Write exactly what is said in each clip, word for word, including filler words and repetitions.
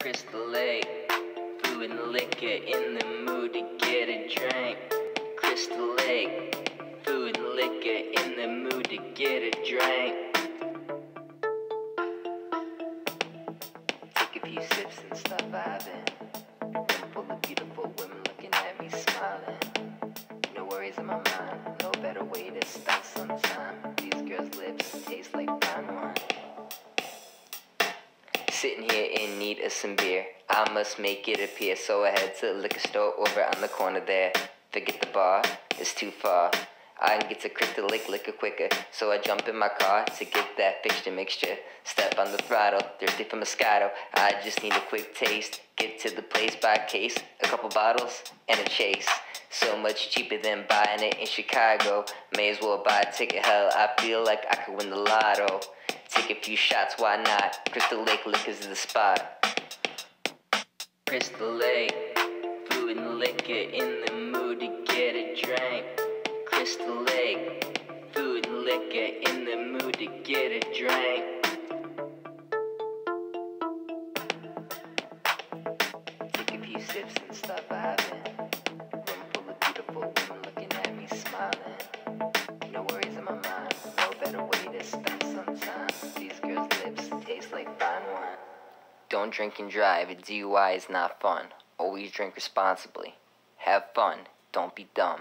Crystal Lake, food and liquor, in the mood to get a drink. Crystal Lake, food and liquor, in the mood to get a drink. Take a few sips and start vibing. Room full of beautiful women looking at me smiling. No worries in my mind, no better way to spend some time. These girls' lips taste like fine wine. Sitting here in need of some beer, I must make it appear. So I head to the liquor store over on the corner there. Forget the bar, it's too far. I can get to Crystal Lake liquor quicker. So I jump in my car to get that fixture mixture. Step on the throttle, thirsty for Moscato. I just need a quick taste. Get to the place by case, a couple bottles and a chase. So much cheaper than buying it in Chicago. May as well buy a ticket, hell, I feel like I could win the lotto. Take a few shots, why not? Crystal Lake liquor's the spot. Crystal Lake, food and liquor, in the mood to get a drink. Crystal Lake, food and liquor, in the mood to get a drink. Take a few sips and start vibing. Room full of beautiful women looking at me smiling. No worries in my mind, no better way to spend some time. These girls' lips taste like fine wine. Don't drink and drive, a D U I is not fun. Always drink responsibly. Have fun, don't be dumb.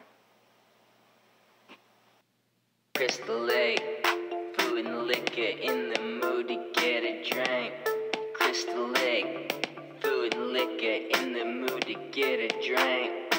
Crystal Lake, food and liquor, in the mood to get a drink. Crystal Lake, food and liquor, in the mood to get a drink.